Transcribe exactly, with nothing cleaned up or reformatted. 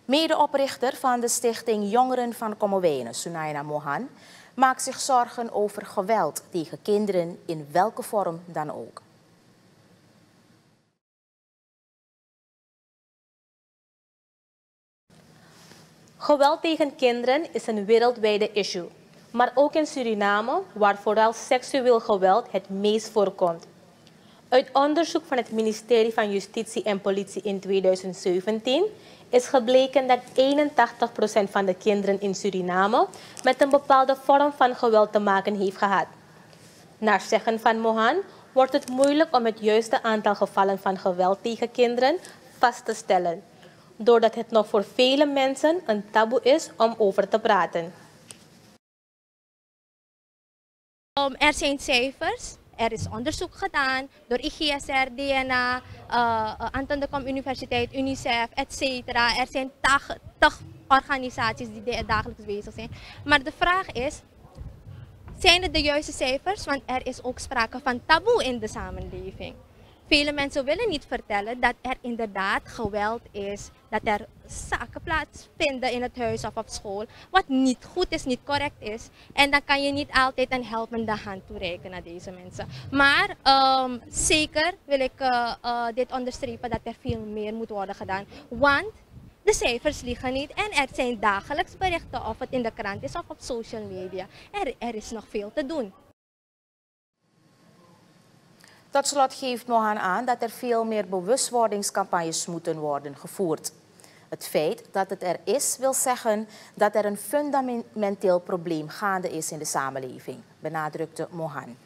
Medeoprichter van de stichting Jongeren van Kommerwijnen, Sunaina Mohan, maakt zich zorgen over geweld tegen kinderen in welke vorm dan ook. Geweld tegen kinderen is een wereldwijde issue, maar ook in Suriname, waar vooral seksueel geweld het meest voorkomt. Uit onderzoek van het ministerie van Justitie en Politie in tweeduizend zeventien is gebleken dat eenentachtig procent van de kinderen in Suriname met een bepaalde vorm van geweld te maken heeft gehad. Naar zeggen van Mohan wordt het moeilijk om het juiste aantal gevallen van geweld tegen kinderen vast te stellen, doordat het nog voor vele mensen een taboe is om over te praten. Um, er zijn cijfers, er is onderzoek gedaan door I G S R, D N A, uh, uh, Anton de Kom Universiteit, UNICEF, et cetera. Er zijn tig organisaties die dagelijks bezig zijn. Maar de vraag is, zijn het de juiste cijfers? Want er is ook sprake van taboe in de samenleving. Vele mensen willen niet vertellen dat er inderdaad geweld is, dat er zaken plaatsvinden in het huis of op school, wat niet goed is, niet correct is. En dan kan je niet altijd een helpende hand toereiken naar deze mensen. Maar um, zeker wil ik uh, uh, dit onderstrepen dat er veel meer moet worden gedaan. Want de cijfers liegen niet en er zijn dagelijks berichten, of het in de krant is of op social media. Er, er is nog veel te doen. Tot slot geeft Mohan aan dat er veel meer bewustwordingscampagnes moeten worden gevoerd. Het feit dat het er is, wil zeggen dat er een fundamenteel probleem gaande is in de samenleving, benadrukte Mohan.